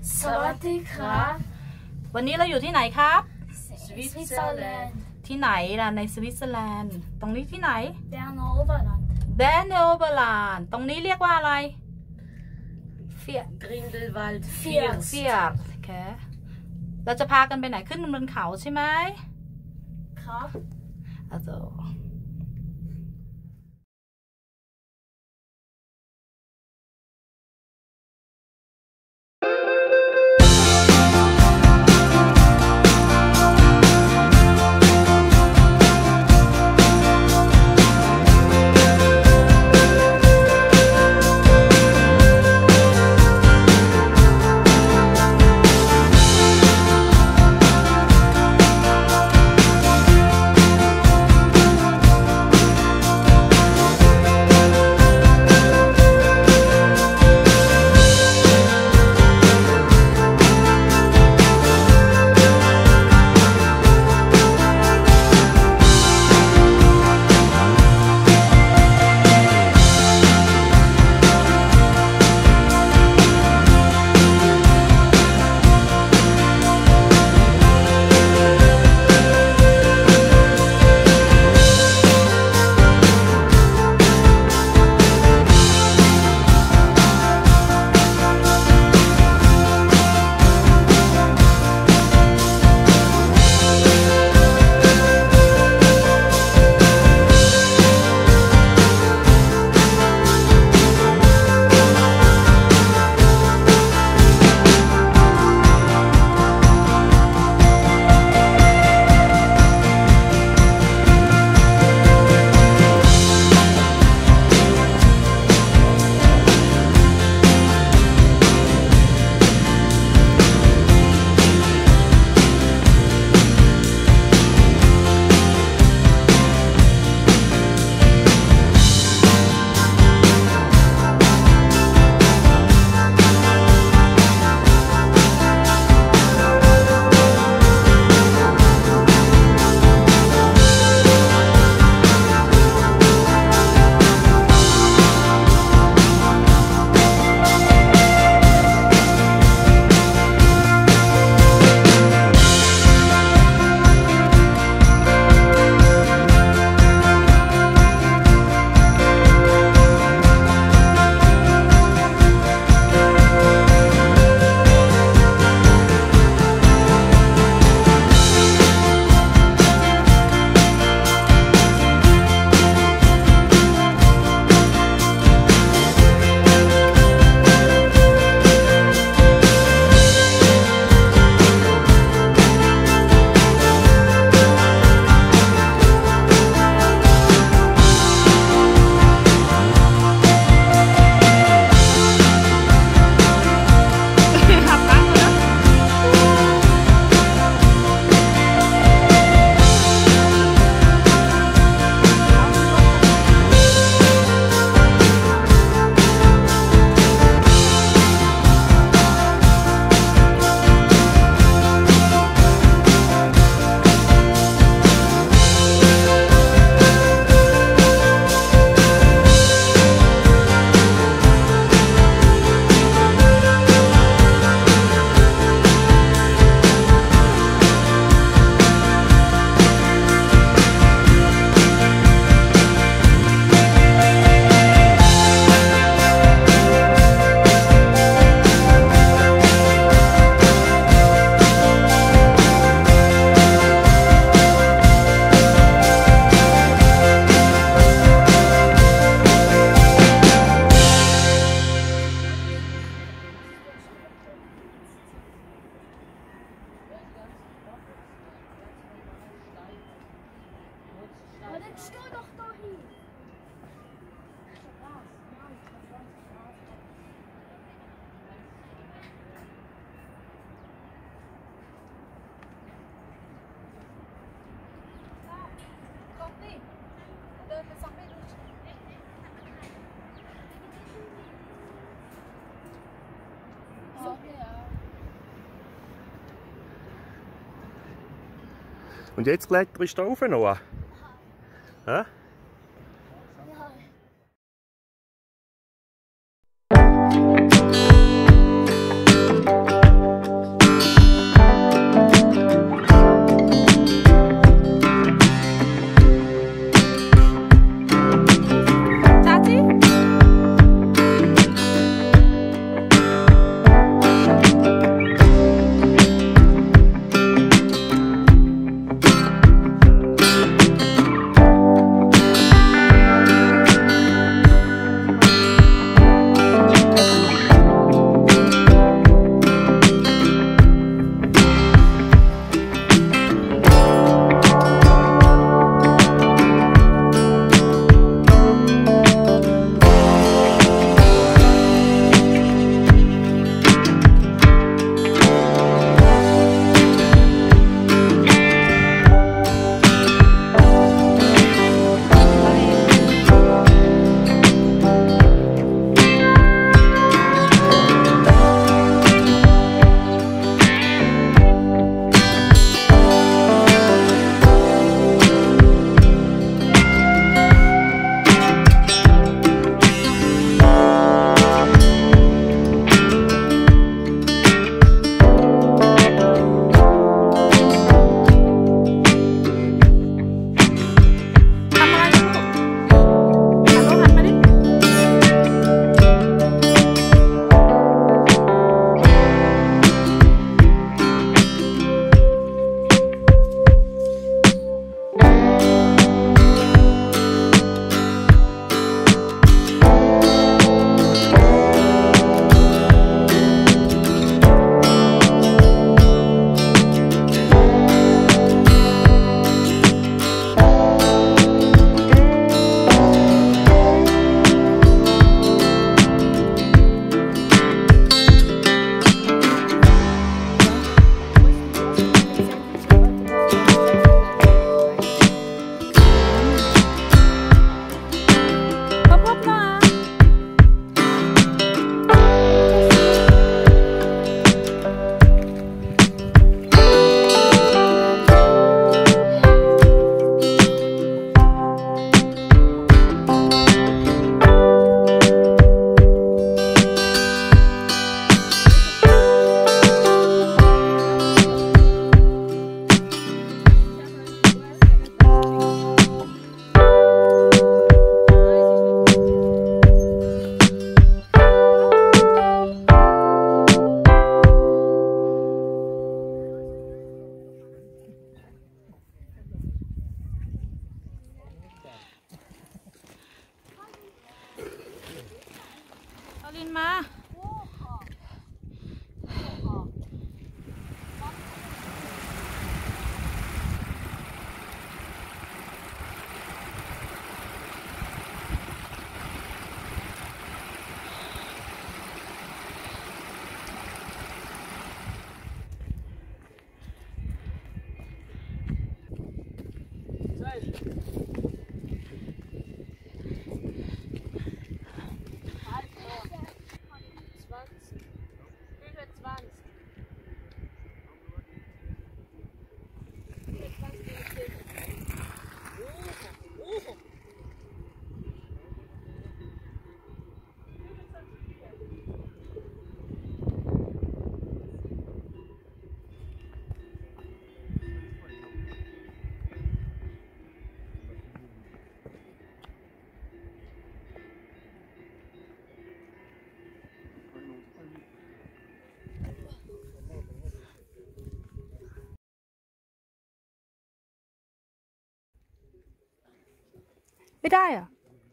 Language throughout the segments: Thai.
สวัสดีครับวันนี้เราอยู่ที่ไหนครับสวิตเซอร์แลนด์ที่ไหนล่ะในสวิตเซอร์แลนด์ตรงนี้ที่ไหนเบร์นโอเบอร์แลนด์เบร์นโอเบอร์แลนด์ตรงนี้เรียกว่าอะไรเฟียร์เฟียร์โอเคเราจะพากันไปไหนขึ้นบนเขาใช่ไหมครับ also Und jetzt kletterst du rauf, Noah? Hä? Ja. ไม่ได้อะ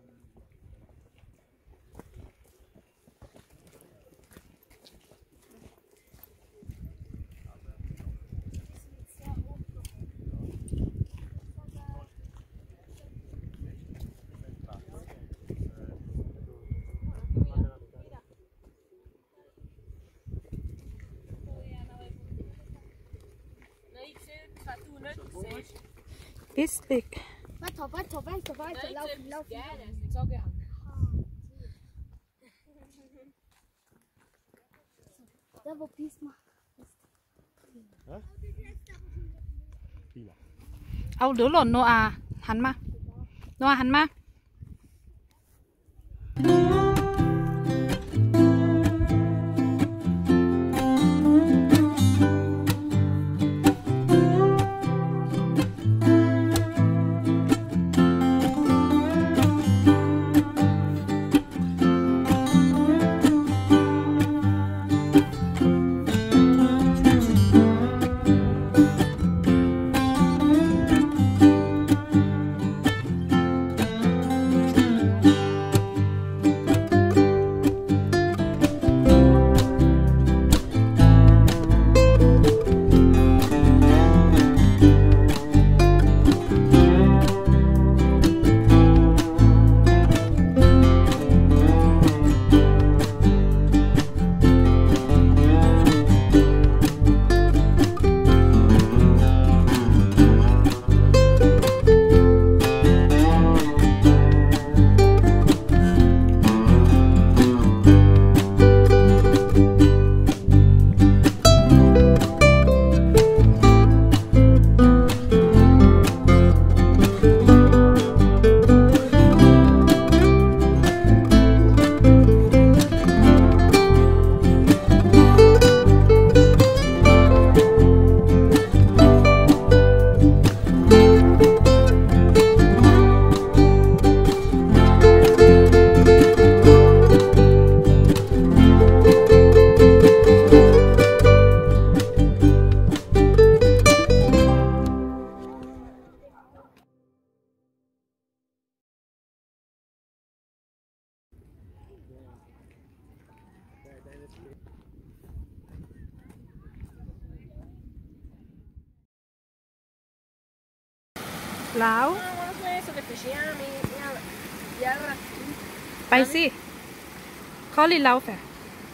ปิสปิก Weiter, weiter, weiter, weiter. Laufen, laufen. Da wo Peace macht. เอาเดี๋ยวหล่นโนอาหันมาโนอาหันมาแล้วไปสิเขาลีเราแฝง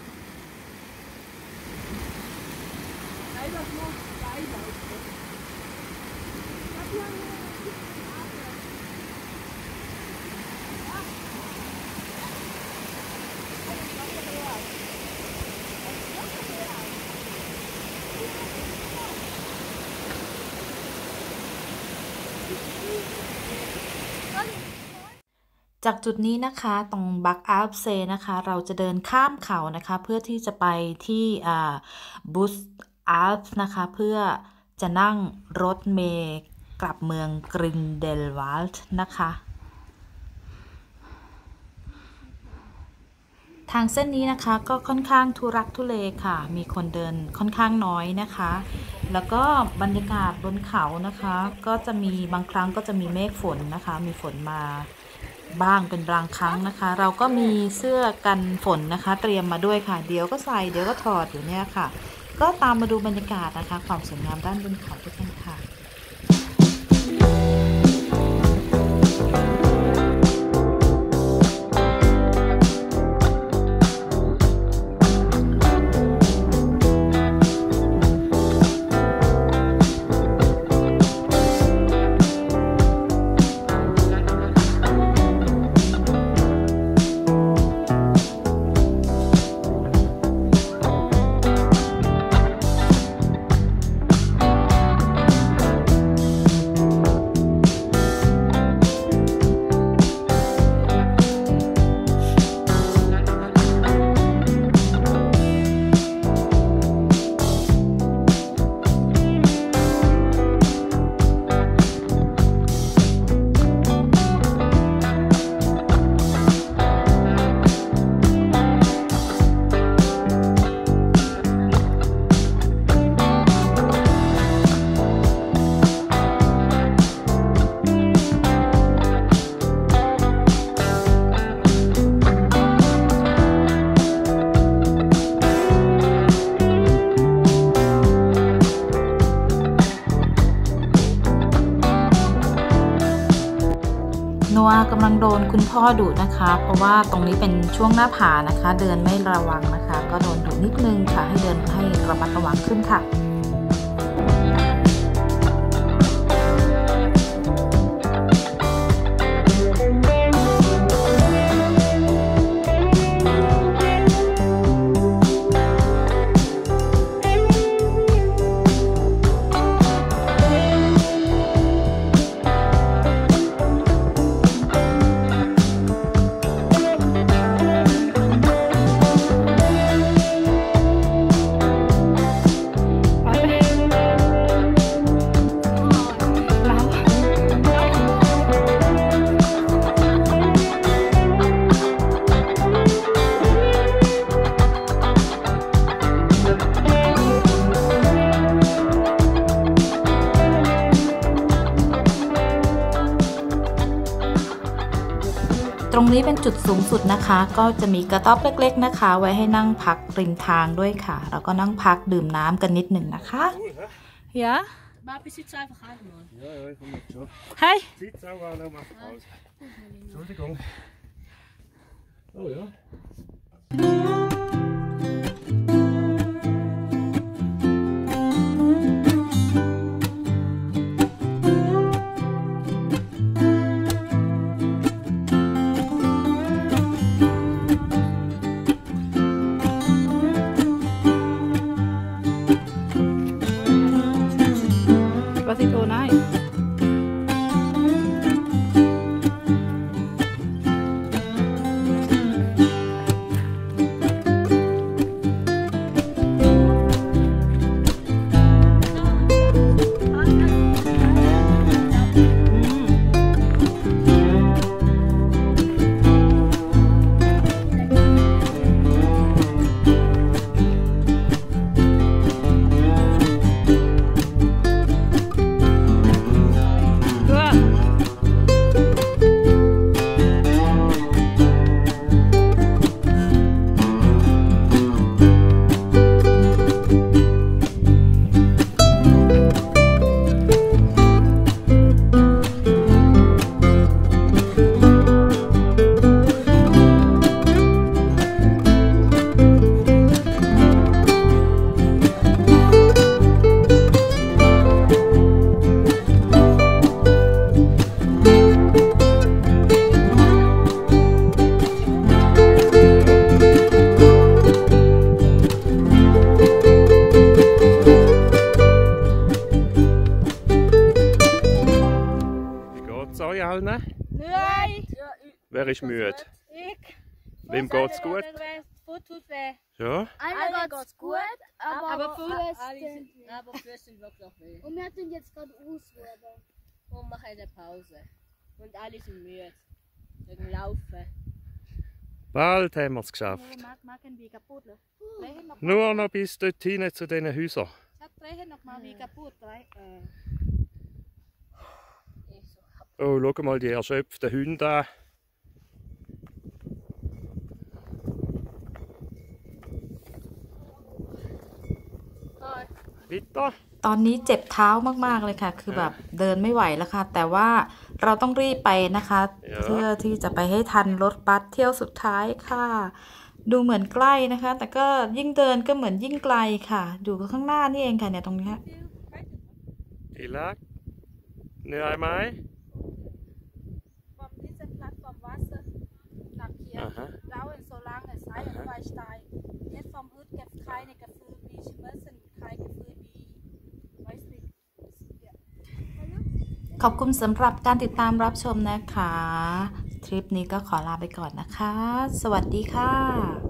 จากจุดนี้นะคะตรงบักอัลเซนะคะเราจะเดินข้ามเขานะคะเพื่อที่จะไปที่บุสอัลป์นะคะเพื่อจะนั่งรถเมล์กลับเมืองกรินเดลวาลด์นะคะทางเส้นนี้นะคะก็ค่อนข้างทุรักทุเลค่ะมีคนเดินค่อนข้างน้อยนะคะแล้วก็บรรยากาศบนเขานะคะก็จะมีบางครั้งก็จะมีเมฆฝนนะคะมีฝนมาบ้างเป็นบางครั้งนะคะเราก็มีเสื้อกันฝนนะคะเตรียมมาด้วยค่ะเดี๋ยวก็ใส่เดี๋ยวก็ถอดอยู่เนี่ยค่ะก็ตามมาดูบรรยากาศนะคะความสวยงามด้านบนเขาด้วยกันค่ะงโดนคุณพ่อดุนะคะ เพราะว่าตรงนี้เป็นช่วงหน้าผานะคะ เดินไม่ระวังนะคะ ก็โดนดุนิดนึงค่ะให้เดินให้ระมัดระวังขึ้นค่ะตรงนี้เป็นจุดสูงสุดนะคะก็จะมีกระต๊อบเล็กๆนะคะไว้ให้นั่งพักริมทางด้วยค่ะแล้วก็นั่งพักดื่มน้ำกันนิดหนึ่งนะคะJa? Maar bis jetzt einfach an, Mann. Ja, ja, ich komme jetzt schon. Hey! Sitz auch an, mach Pause. Entschuldigung. Oh ja. Was ist oh nein? Wer ist müde? Ich. Wem geht's gut? Ja? Allen geht's gut, aber Füße sind wirklich weh. Und wir tun jetzt gerade ausruhen. Und machen eine Pause. Und alle sind müde. Wegen Laufen. Bald haben wir es geschafft. Nur noch bis dorthin zu diesen Häusern. Oh, schau mal die erschöpften Hunde an. Weiter. ตอนนี้เจ็บเท้ามากๆเลยค่ะคือแบบเดินไม่ไหวแล้วค่ะแต่ว่าเราต้องรีบไปนะคะเพื่อที่จะไปให้ทันรถบัสเที่ยวสุดท้ายค่ะดูเหมือนใกล้นะคะแต่ก็ยิ่งเดินก็เหมือนยิ่งไกลค่ะอยู่ข้างหน้านี่เองค่ะเนี่ยตรงนี้อีลักเหนื่อยไหม Rauwen so lange sei und bei Stein. Jetzt vom Hut gibt es keine Gefühle wie Schmerzen, kein Gefühl wie, weiß nicht. ขอบคุณสำหรับการติดตามรับชมนะคะทริปนี้ก็ขอลาไปก่อนนะคะสวัสดีค่ะ